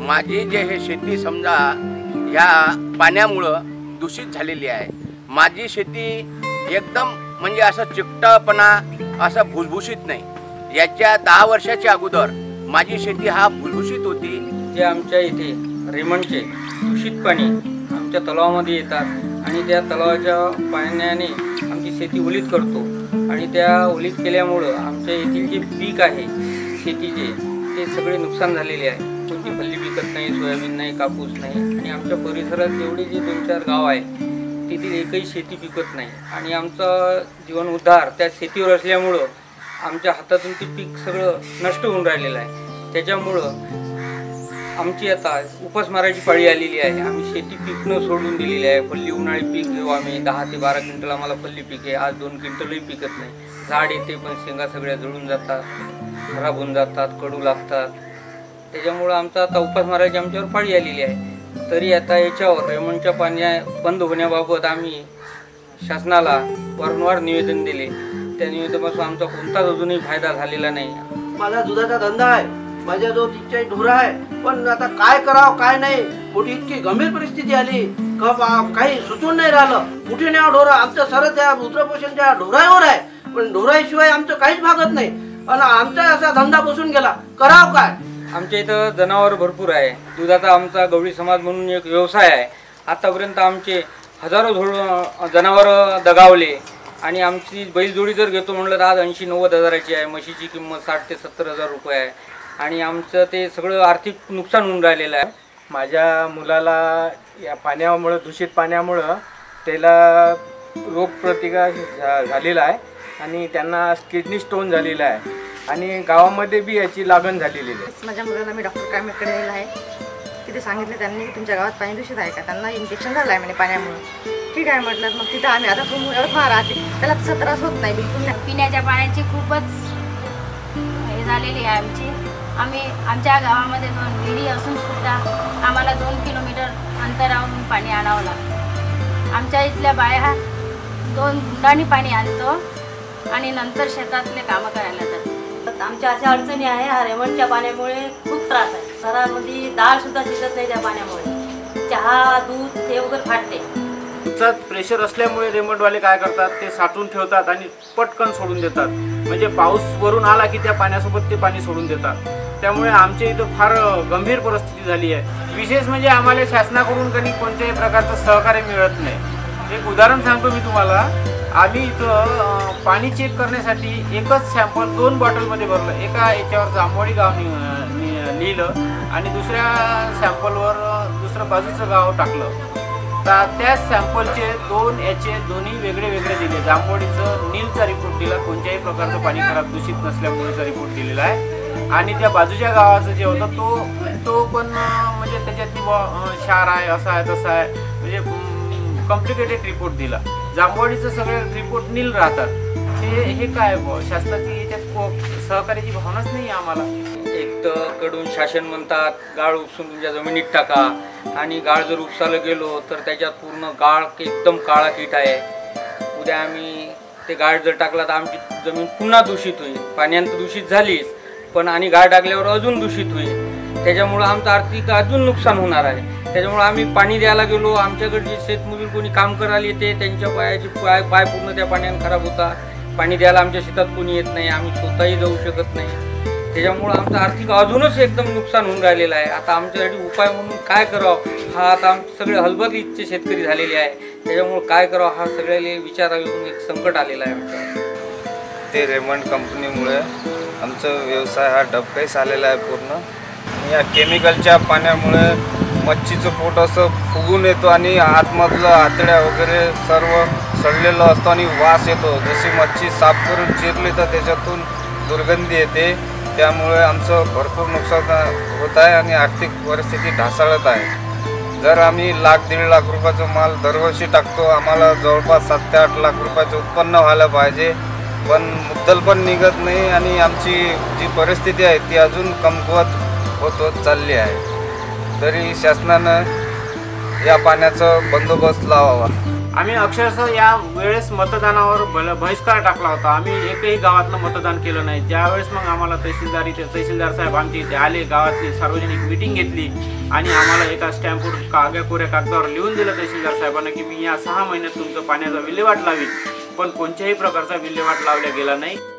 माझी जे हे शेती समजा ह्या पाण्यामुळं दूषित झालेली आहे। माझी शेती एकदम म्हणजे असं चिकटपणा असं भुसभुशीत नाही। याच्या 10 वर्षाच्या अगोदर माझी शेती हा भुसभुशीत होती। जे आमच्या इथे रेमंडचे दूषित पाणी आमच्या तलावामध्ये येतात आणि त्या तलावाच्या पाण्याने आमची शेती ओलीत करतो आणि त्या ओलीत केल्यामुळं आमच्या येथील जे पीक आहे शेतीचे ते सगळे नुकसान झालेले आहे। कोणती फल्ली पिकत नाही, सोयाबीन नाही, कापूस नाही आणि आमच्या परिसरात जेवढे जे 2-4 गाव आहे तिथे एकही शेती पिकत नाही आणि आमचा जीवन उद्धार त्या शेतीवर असल्यामुळं आमच्या हातातून ते पीक सगळं नष्ट होऊन राहिलेलं आहे। त्याच्यामुळं आमची आता उपासमाराची पाळी आलेली आहे। आम्ही शेती पिकणं सोडून दिलेली आहे। फल्ली उन्हाळी पीक घेऊ आम्ही 10 ते 12 क्विंटल आम्हाला फल्ली पीक आहे। आज 2 क्विंटलही पिकत नाही। झाड येते पण शेंगा सगळ्या जळून जातात, खराब होऊन जातात, कडू लागतात। त्याच्यामुळं आमचा आता उपासमाराची आमच्यावर पाळी आलेली आहे। तरी आता याच्यावर रेमंडच्या पाण्या बंद होण्याबाबत आम्ही शासनाला वारंवार निवेदन दिले। त्या निवेदनापासून आमचा कोणताच अजूनही फायदा झालेला नाही। माझा दुधाचा धंदा आहे, माझ्याजवळ 40 ढोरं आहे, पण आता काय करावं काय नाही, मोठी इतकी गंभीर परिस्थिती आली काही सुचून नाही राहिलं। कुठे न्यावं ढोरं, आमचं सरळ त्या उद्रपोषणच्या ढोरावर आहे, पण ढोराशिवाय आमचं काहीच भागत नाही आणि आमचा असा धंदा बसून गेला, करावं काय। आमच्या इथं जनावर भरपूर आहे। दुधाचा आमचा गवळी समाज म्हणून एक व्यवसाय आहे। आतापर्यंत आमचे हजारो जनावर दगावले आणि आमची बैलजोडी जर घेतो म्हटलं तर आज 80-90 हजाराची आहे। म्हशीची किंमत 60 ते 70 हजार रुपये आहे आणि आमचं ते सगळं आर्थिक नुकसान होऊन राहिलेलं आहे। माझ्या मुलाला या पाण्यामुळं, दूषित पाण्यामुळं त्याला रोगप्रतिकार झालेला आहे आणि त्यांना किडनी स्टोन झालेला आहे आणि गावामध्ये बी याची लागण झालेली आहे। माझ्या मुलाला मी डॉक्टर कामेकडे नेलं आहे। तिथे सांगितलं त्यांनी की तुमच्या गावात पाणी दूषित आहे का, त्यांना इन्फेक्शन झालं आहे म्हणे पाण्यामुळे। ठीक आहे म्हटलं, मग तिथं आम्ही आता फार राहते, त्याला तसा त्रास होत नाही बिलकुल नाही। पिण्याच्या पाण्याची खूपच हे झालेली आहे आमची। आम्ही आमच्या गावामध्ये 2 विहिरी असून सुद्धा आम्हाला 2 किलोमीटर अंतरावरून पाणी आणावं लागतं। आमच्या इथल्या बाया 2 गुंडांनी पाणी आणतो आणि नंतर शेतातले कामं करायला जातात। आमच्या अशा अडचणी आहे, हा रेमंडच्या पाण्यामुळे खूप त्रास आहे। घरामध्ये डाळ सुद्धा शिजत नाही त्या पाण्यामुळे, चहा दूध ते वगैरे फाटते। प्रेशर असल्यामुळे रेमंडवाले काय करतात, ते साठवून ठेवतात आणि पटकन सोडून देतात। म्हणजे पाऊस वरून आला की त्या पाण्यासोबत ते पाणी सोडून देतात। त्यामुळे आमच्या इथं फार गंभीर परिस्थिती झाली आहे। विशेष म्हणजे आम्हाला शासनाकडून कधी कोणत्याही प्रकारचं सहकार्य मिळत नाही। एक उदाहरण सांगतो मी तुम्हाला, आम्ही इथं पाणी चेक करण्यासाठी एकच सॅम्पल 2 बॉटलमध्ये भरलं। एका याच्यावर जांभोळी गाव लिहिलं आणि दुसऱ्या सॅम्पलवर दुसरं बाजूचं गाव टाकलं। तर त्या सॅम्पलचे 2 याचे दोन्ही वेगळे वेगळे दिले। जांभोळीचं नीलचा रिपोर्ट दिला, कोणत्याही प्रकारचं पाणी खराब दूषित नसल्यामुळेचा रिपोर्ट दिलेला आहे आणि त्या बाजूच्या गावाचं जे होतं तो पण म्हणजे त्याच्यातली क्षार आहे, असा आहे तसा आहे, म्हणजे कॉम्प्लिकेटेड रिपोर्ट दिला। जांभोळीचं सगळे रिपोर्ट नील राहतात। हे काय शासनाची याच्यात सहकार्याची भावनाच नाही आम्हाला। एक तर कडून शासन म्हणतात गाळ उपसून तुमच्या जमिनीत टाका आणि गाळ जर उपसायला गेलो तर त्याच्यात पूर्ण गाळ एकदम काळा कीट आहे। उद्या आम्ही ते गाळ जर टाकला तर आमची जमीन पुन्हा दूषित होईल। पाण्यात दूषित झालीच पण आणि गाळ टाकल्यावर अजून दूषित होईल। त्याच्यामुळं आमचं आर्थिक अजून नुकसान होणार आहे। त्याच्यामुळे आम्ही पाणी द्यायला गेलो, आमच्याकडे शेतमजूर कोणी काम करायला येते त्यांच्या पाय पूर्ण त्या पाण्याने खराब होतात। पाणी द्यायला आमच्या शेतात कोणी येत नाही, आम्ही स्वतःही जाऊ शकत नाही। त्याच्यामुळं आमचं आर्थिक अजूनच एकदम नुकसान होऊन राहिलेलं आहे। आता आमच्यासाठी उपाय म्हणून काय करावं, हा आता सगळे हलबर्गीचे शेतकरी झालेले आहे। त्याच्यामुळं काय करावं हा सगळ्याला विचार येऊन एक संकट आलेलं आहे आमच्या। ते रेमंड कंपनीमुळे आमचं व्यवसाय हा डबकाईस आलेला आहे पूर्ण। या केमिकलच्या पाण्यामुळे मच्छीचं पोट असं फुगून येतो आणि आतमधलं आतड्या वगैरे सर्व सडलेलं असतं आणि वास येतो। जशी मच्छी साफ करून चिरली तर त्याच्यातून दुर्गंधी येते। त्यामुळे आमचं भरपूर नुकसान होत आहे आणि आर्थिक परिस्थिती ढासळत आहे। जर आम्ही 1,00,000-1.5 लाख रुपयाचा माल दरवर्षी टाकतो, आम्हाला जवळपास 7 ते 8 लाख रुपयाचं उत्पन्न व्हायला पाहिजे, पण मुद्दल पण निघत नाही आणि आमची जी परिस्थिती आहे ती अजून कमकुवत होत चालली आहे। तरी शासनानं या पाण्याचा बंदोबस्त लावावा। आम्ही अक्षरशः या वेळेस मतदानावर बहिष्कार टाकला होता. आम्ही एकही गावातलं मतदान केलं नाही. ज्यावेळेस मग आम्हाला तहसीलदार साहेब आमच्या इथे आले, गावातली सार्वजनिक मिटिंग घेतली आणि आम्हाला एका स्टॅम्पवर कोऱ्या कागदावर लिहून दिलं तहसीलदार साहेबांना की मी या 6 महिन्यात तुमचं पाण्याचा विल्हेवाट लावी. पण कोणत्याही प्रकारचा विल्हेवाट लावला गेला नाही.